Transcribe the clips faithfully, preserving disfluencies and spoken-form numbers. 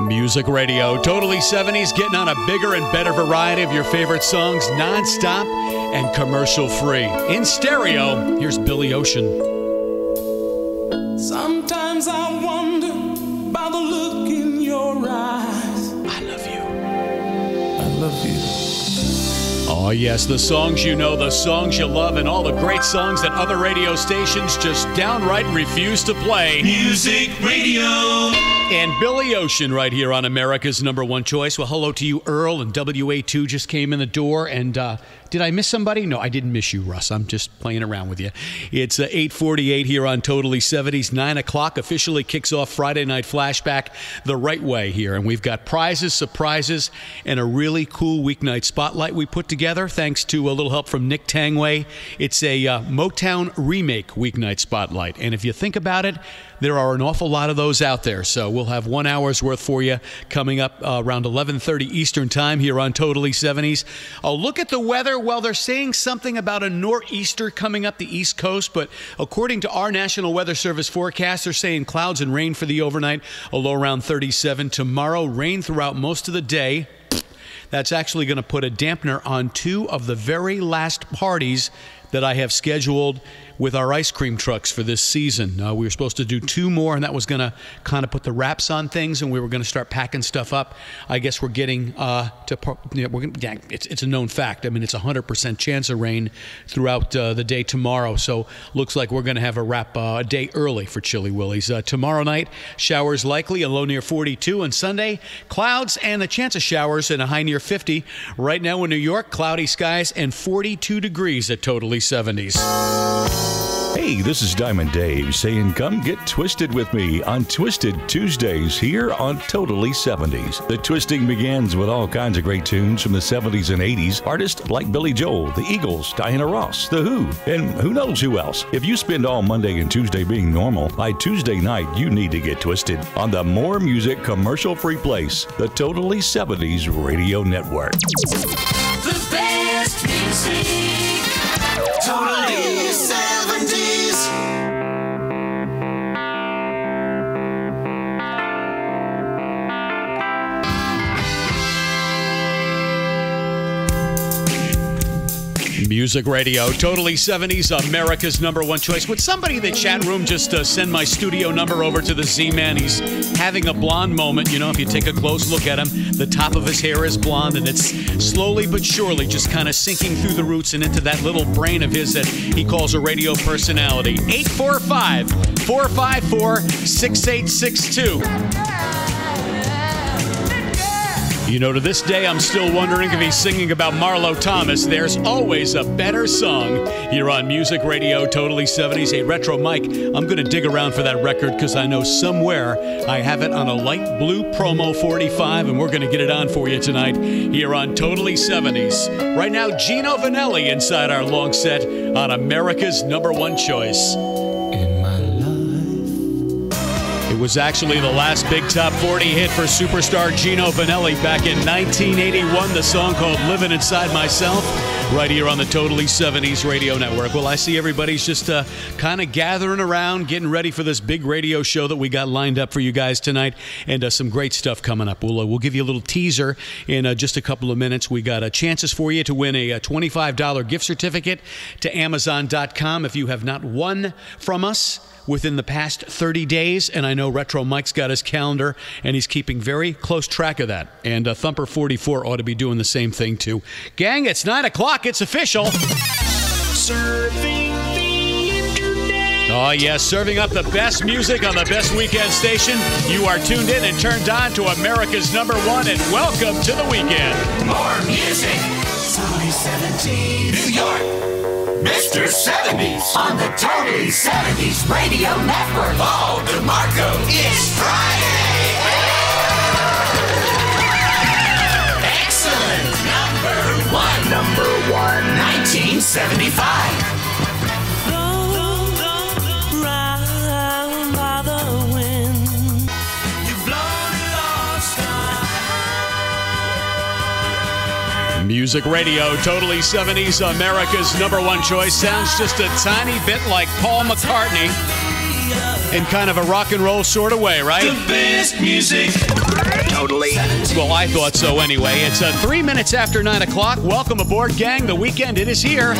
Music Radio, totally seventies, getting on a bigger and better variety of your favorite songs, non-stop and commercial-free. In stereo, here's Billy Ocean. Sometimes I wonder by the look in your eyes. I love you. I love you. Oh, yes, the songs you know, the songs you love, and all the great songs that other radio stations just downright refuse to play. Music Radio. And Billy Ocean right here on America's number one choice. Well, hello to you, Earl, and W A two just came in the door. And uh, did I miss somebody? No, I didn't miss you, Russ. I'm just playing around with you. It's uh, eight forty-eight here on Totally seventies. nine o'clock officially kicks off Friday Night Flashback the right way here. And we've got prizes, surprises, and a really cool weeknight spotlight we put together thanks to a little help from Nick Tangway. It's a uh, Motown remake weeknight spotlight. And if you think about it, there are an awful lot of those out there. So we'll have one hour's worth for you coming up uh, around eleven thirty Eastern time here on Totally seventies. Oh, look at the weather. Well, they're saying something about a nor'easter coming up the East Coast, but according to our National Weather Service forecast, they're saying clouds and rain for the overnight, a low around thirty-seven. Tomorrow, rain throughout most of the day. That's actually going to put a dampener on two of the very last parties that I have scheduled with our ice cream trucks for this season. Uh, we were supposed to do two more, and that was going to kind of put the wraps on things, and we were going to start packing stuff up. I guess we're getting uh, to, you know, we're gonna, yeah, it's, it's a known fact. I mean, it's a one hundred percent chance of rain throughout uh, the day tomorrow, so looks like we're going to have a wrap uh, a day early for Chili Willy's. Uh, tomorrow night, showers likely, a low near forty-two, and Sunday, clouds and the chance of showers and a high near fifty. Right now in New York, cloudy skies and forty-two degrees at Totally seventies. Hey, this is Diamond Dave saying come get twisted with me on Twisted Tuesdays here on Totally seventies. The twisting begins with all kinds of great tunes from the seventies and eighties. Artists like Billy Joel, the Eagles, Diana Ross, The Who, and who knows who else. If you spend all Monday and Tuesday being normal, by Tuesday night you need to get twisted on the More Music commercial-free place, the Totally seventies Radio Network. The best music. Totally seventies. Music Radio, Totally seventies, America's number one choice. Would somebody in the chat room just uh, send my studio number over to the Z-Man? He's having a blonde moment. You know, if you take a close look at him, the top of his hair is blonde, and it's slowly but surely just kind of sinking through the roots and into that little brain of his that he calls a radio personality. eight four five, four five four, six eight six two. You know, to this day, I'm still wondering if he's singing about Marlo Thomas. There's always a better song here on Music Radio, Totally seventies. Hey, Retro Mike, I'm going to dig around for that record because I know somewhere I have it on a light blue promo forty-five, and we're going to get it on for you tonight here on Totally seventies. Right now, Gino Vanelli inside our long set on America's number one choice. It was actually the last big top forty hit for superstar Gino Vanelli back in nineteen eighty-one, the song called Living Inside Myself, right here on the Totally seventies Radio Network. Well, I see everybody's just uh, kind of gathering around, getting ready for this big radio show that we got lined up for you guys tonight, and uh, some great stuff coming up. We'll, uh, we'll give you a little teaser in uh, just a couple of minutes. We got uh, chances for you to win a, a twenty-five dollar gift certificate to Amazon dot com if you have not won from us within the past thirty days, and I know Retro Mike's got his calendar, and he's keeping very close track of that. And uh, Thumper forty-four ought to be doing the same thing, too. Gang, it's nine o'clock. It's official. Serving the internet. Oh, yes, serving up the best music on the best weekend station. You are tuned in and turned on to America's number one, and welcome to the weekend. More music. Totally seventies. New York. Mister seventies on the Totally seventies Radio Network. Oh, DeMarco, it's Friday. Excellent. Number one. Number one. nineteen seventy-five. Music Radio, Totally seventies, America's number one choice. Sounds just a tiny bit like Paul McCartney. in kind of a rock and roll sort of way, right? The best music. Totally. Well, I thought so anyway. It's uh, three minutes after nine o'clock. Welcome aboard, gang. The weekend, it is here.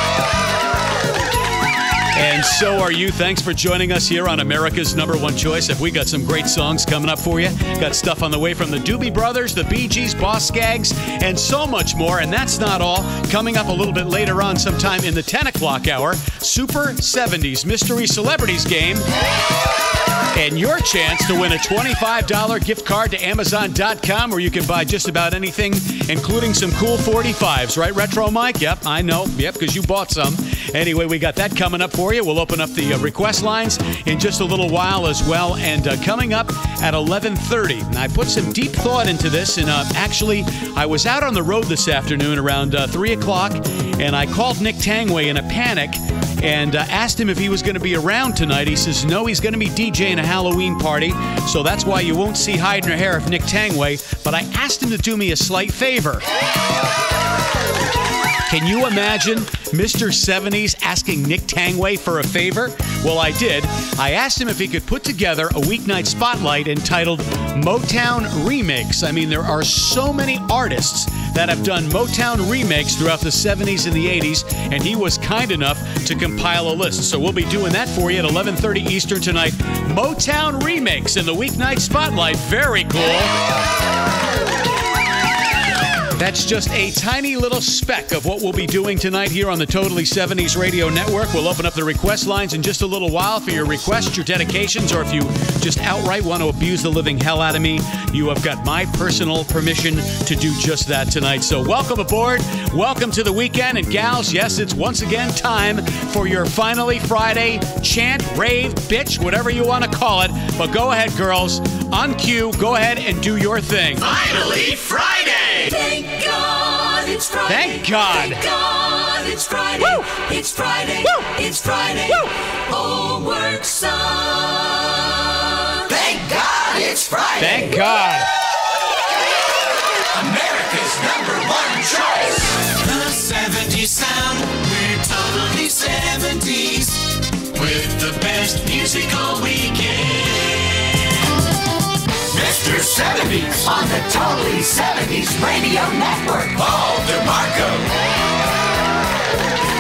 And so are you. Thanks for joining us here on America's number one choice. Have we got some great songs coming up for you? Got stuff on the way from the Doobie Brothers, the Bee Gees, Boss Skaggs, and so much more. And that's not all. Coming up a little bit later on, sometime in the ten o'clock hour, Super seventies Mystery Celebrities game. And your chance to win a twenty-five dollars gift card to Amazon dot com, where you can buy just about anything, including some cool forty-fives. Right, Retro Mike? Yep, I know. Yep, because you bought some. Anyway, we got that coming up for you. We'll open up the uh, request lines in just a little while as well. And uh, coming up at eleven thirty, and I put some deep thought into this. And uh, actually, I was out on the road this afternoon around uh, three o'clock, and I called Nick Tangway in a panic and uh, asked him if he was going to be around tonight. He says, no, he's going to be DJing a Halloween party, so that's why you won't see hide nor hair of Nick Tangway, but I asked him to do me a slight favor. Can you imagine Mister seventies asking Nick Tangway for a favor? Well, I did. I asked him if he could put together a weeknight spotlight entitled Motown Remakes. I mean, there are so many artists that have done Motown remakes throughout the seventies and the eighties, and he was kind enough to compile a list. So we'll be doing that for you at eleven thirty Eastern tonight. Motown Remakes in the weeknight spotlight. Very cool. That's just a tiny little speck of what we'll be doing tonight here on the Totally seventies Radio Network. We'll open up the request lines in just a little while for your requests, your dedications, or if you just outright want to abuse the living hell out of me, you have got my personal permission to do just that tonight. So welcome aboard. Welcome to the weekend. And gals, yes, it's once again time for your Finally Friday chant, rave, bitch, whatever you want to call it. But go ahead, girls. On cue, go ahead and do your thing. Finally Friday! Thank God it's Friday. Thank God. Thank God it's Friday. Woo. It's Friday. Woo. It's Friday. Woo. Homework son. Thank God it's Friday! Thank God. America's number one choice. The seventies sound. We're totally seventies. With the best music all weekend. Mister seventies on the Totally seventies Radio Network. Paul DeMarco.